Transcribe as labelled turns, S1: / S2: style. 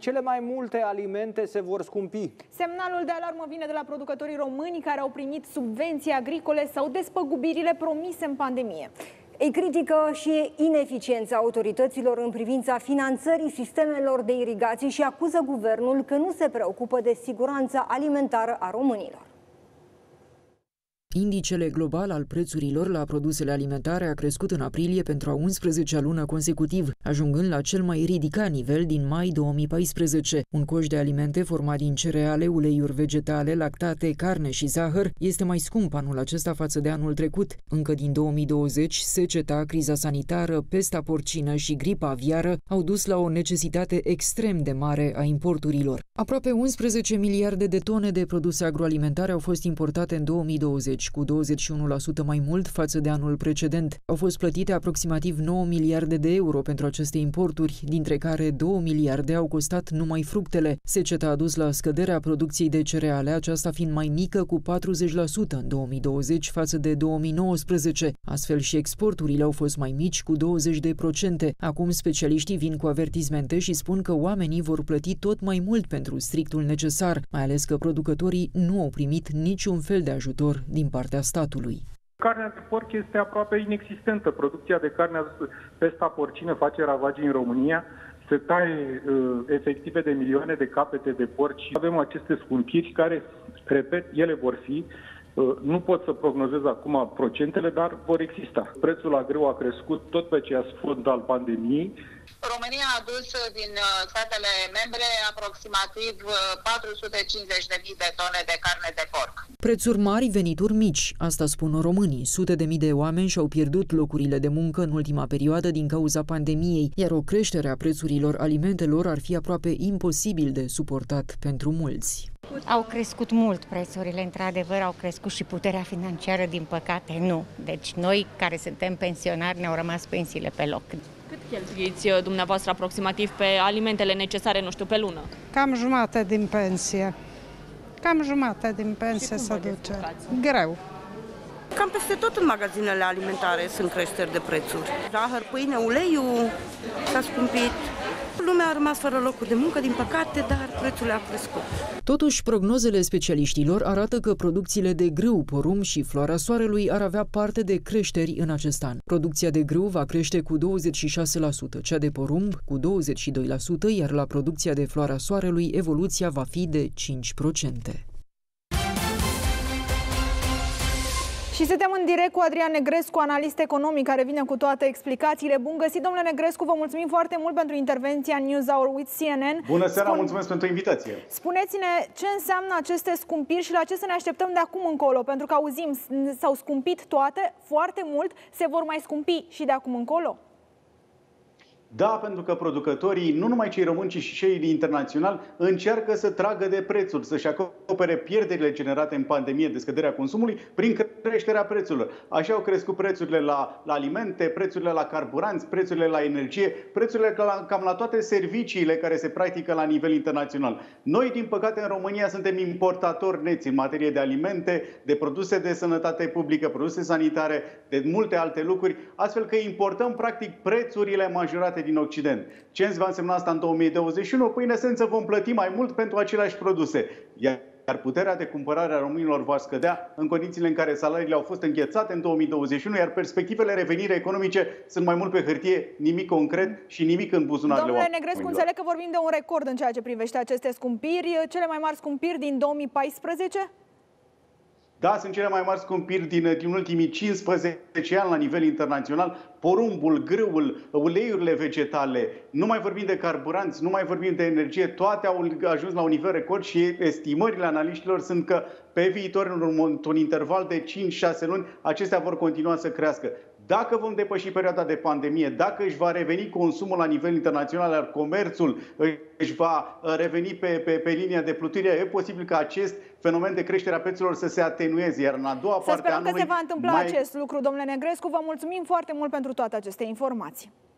S1: cele mai multe alimente se vor scumpi.
S2: Semnalul de alarmă vine de la producătorii români care au primit subvenții agricole sau despăgubirile promise în pandemie.
S3: Ei critică și ineficiența autorităților în privința finanțării sistemelor de irigații și acuză guvernul că nu se preocupă de siguranța alimentară a românilor.
S4: Indicele global al prețurilor la produsele alimentare a crescut în aprilie pentru a 11-a lună consecutiv, ajungând la cel mai ridicat nivel din mai 2014. Un coș de alimente format din cereale, uleiuri vegetale, lactate, carne și zahăr este mai scump anul acesta față de anul trecut. Încă din 2020, seceta, criza sanitară, pesta porcină și gripa aviară au dus la o necesitate extrem de mare a importurilor. Aproape 11 miliarde de tone de produse agroalimentare au fost importate în 2020, cu 21% mai mult față de anul precedent. Au fost plătite aproximativ 9 miliarde de euro pentru aceste importuri, dintre care 2 miliarde au costat numai fructele. Seceta a dus la scăderea producției de cereale, aceasta fiind mai mică cu 40% în 2020 față de 2019. Astfel și exporturile au fost mai mici cu 20%. Acum specialiștii vin cu avertizmente și spun că oamenii vor plăti tot mai mult pentru strictul necesar, mai ales că producătorii nu au primit niciun fel de ajutor din partea statului.
S5: Carnea de porc este aproape inexistentă. Producția de carne, pesta porcină face ravagii în România. Se taie efective de milioane de capete de porci. Avem aceste scumpiri care, repet, ele vor fi. Nu pot să prognozez acum procentele, dar vor exista. Prețul la grâu a crescut tot pe aceea sfânt al pandemiei.
S6: România a adus din statele membre aproximativ 450.000 de tone de carne de porc.
S4: Prețuri mari, venituri mici, asta spun românii. Sute de mii de oameni și-au pierdut locurile de muncă în ultima perioadă din cauza pandemiei, iar o creștere a prețurilor alimentelor ar fi aproape imposibil de suportat pentru mulți.
S7: Au crescut mult prețurile, într-adevăr, au crescut și puterea financiară, din păcate, nu. Deci noi, care suntem pensionari, ne-au rămas pensiile pe loc.
S8: Cât cheltuiți dumneavoastră aproximativ pe alimentele necesare, nu știu, pe lună?
S9: Cam jumătate din pensie. Cam jumătate din pensie se duce. Greu.
S10: Cam peste tot în magazinele alimentare sunt creșteri de prețuri. Zahăr, pâine, uleiul s-a scumpit. Lumea a rămas fără locuri de muncă, din păcate, dar prețurile au crescut.
S4: Totuși, prognozele specialiștilor arată că producțiile de grâu, porumb și floarea soarelui ar avea parte de creșteri în acest an. Producția de grâu va crește cu 26%, cea de porumb cu 22%, iar la producția de floarea soarelui evoluția va fi de 5%.
S2: Și suntem în direct cu Adrian Negrescu, analist economic, care vine cu toate explicațiile. Bun găsit, domnule Negrescu, vă mulțumim foarte mult pentru intervenția în NewsHour with CNN.
S11: Bună seara, mulțumesc pentru invitație.
S2: Spuneți-ne ce înseamnă aceste scumpiri și la ce să ne așteptăm de acum încolo, pentru că auzim, s-au scumpit toate foarte mult, se vor mai scumpi și de acum încolo?
S11: Da, pentru că producătorii, nu numai cei români, ci și cei internaționali, încearcă să tragă de prețuri, să-și acopere pierderile generate în pandemie de scăderea consumului prin creșterea prețurilor. Așa au crescut prețurile la alimente, prețurile la carburanți, prețurile la energie, prețurile cam la toate serviciile care se practică la nivel internațional. Noi, din păcate, în România suntem importatori neți în materie de alimente, de produse de sănătate publică, produse sanitare, de multe alte lucruri, astfel că importăm practic prețurile majorate din Occident. Ce va însemna asta în 2021? Păi, în esență, vom plăti mai mult pentru aceleași produse. Iar puterea de cumpărare a românilor va scădea în condițiile în care salariile au fost înghețate în 2021, iar perspectivele revenire economice sunt mai mult pe hârtie, nimic concret și nimic în buzunarele oamenilor.
S2: Domnule Negrescu, înțeleg că vorbim de un record în ceea ce privește aceste scumpiri, cele mai mari scumpiri din 2014?
S11: Da, sunt cele mai mari scumpiri din ultimii 15 ani la nivel internațional. Porumbul, grâul, uleiurile vegetale, nu mai vorbim de carburanți, nu mai vorbim de energie, toate au ajuns la un nivel record și estimările analiștilor sunt că pe viitor, într-un interval de 5-6 luni, acestea vor continua să crească. Dacă vom depăși perioada de pandemie, dacă își va reveni consumul la nivel internațional, iar comerțul își va reveni pe linia de plutire, e posibil ca acest fenomen de creștere a prețurilor să se atenueze, iar în a doua parte a anului...
S2: Să sperăm că se va întâmpla acest lucru, domnule Negrescu. Vă mulțumim foarte mult pentru toate aceste informații.